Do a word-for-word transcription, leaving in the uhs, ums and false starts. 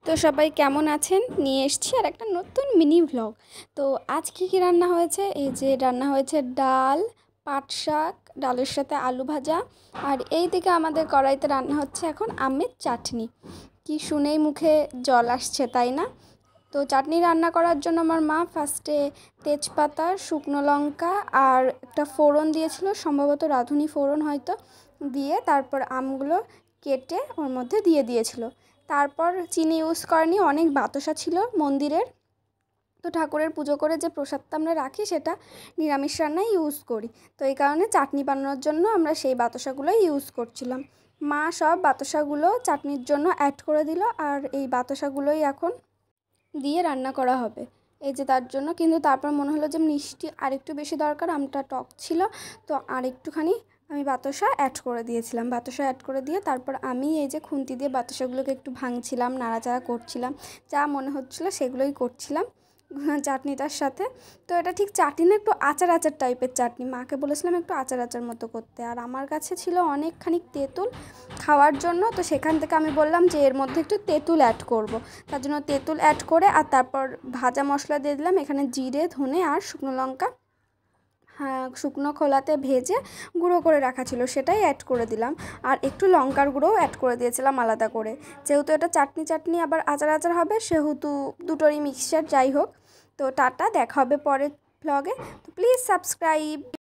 তো সবাই কেমন আছেন? নিয়ে এসেছি আর একটা নতুন মিনি ভ্লগ। তো আজ কী কী রান্না হয়েছে? এই যে রান্না হয়েছে ডাল, পাট শাক, ডালের সাথে আলু ভাজা, আর এই দিকে আমাদের কড়াইতে রান্না হচ্ছে এখন আমের চাটনি। কি শুনেই মুখে জল আসছে, তাই না? তো চাটনি রান্না করার জন্য আমার মা ফার্স্টে তেজপাতা, শুকনো লঙ্কা আর একটা ফোড়ন দিয়েছিল, সম্ভবত রাঁধুনি ফোড়ন হয়তো, দিয়ে তারপর আমগুলো কেটে ওর মধ্যে দিয়ে দিয়েছিল। তারপর চিনি ইউজ করেনি, অনেক বাতাসা ছিল মন্দিরের, তো ঠাকুরের পুজো করে যে প্রসাদটা আমরা রাখি সেটা নিরামিষ রান্নায় ইউজ করি। তো এই কারণে চাটনি বানানোর জন্য আমরা সেই বাতাসাগুলোই ইউজ করছিলাম। মা সব বাতাসাগুলো চাটনির জন্য অ্যাড করে দিল, আর এই বাতাসাগুলোই এখন দিয়ে রান্না করা হবে। এই যে তার জন্য কিন্তু তারপর মনে হলো যে মিষ্টি আরেকটু বেশি দরকার, আমটা টক ছিল, তো আর একটুখানি আমি বাতাসা অ্যাড করে দিয়েছিলাম। বাতাসা অ্যাড করে দিয়ে তারপর আমি এই যে খুন্তি দিয়ে বাতাসাগুলোকে একটু ভাঙছিলাম, নাড়াচাড়া করছিলাম, যা মনে হচ্ছিলো সেগুলোই করছিলাম চাটনিটার সাথে। তো এটা ঠিক চাটনি না, একটু আচার আচার টাইপের চাটনি। মাকে বলেছিলাম একটু আচার আচার মতো করতে, আর আমার কাছে ছিল অনেকখানি তেঁতুল খাওয়ার জন্য, তো সেখান থেকে আমি বললাম যে এর মধ্যে একটু তেঁতুল অ্যাড করব। তার জন্য তেঁতুল অ্যাড করে আর তারপর ভাজা মশলা দিয়ে দিলাম, এখানে জিরে, ধনে আর শুকনো লঙ্কা, হ্যাঁ শুকনো খোলাতে ভেজে গুঁড়ো করে রাখা ছিল সেটাই অ্যাড করে দিলাম, আর একটু লঙ্কার গুঁড়োও অ্যাড করে দিয়েছিলাম আলাদা করে। যেহেতু এটা চাটনি চাটনি আবার আচার আচার হবে, সেহেতু দুটোরই মিক্সচার, যাই হোক। তো টাটা, দেখা হবে পরের ব্লগে। তো প্লিজ সাবস্ক্রাইব।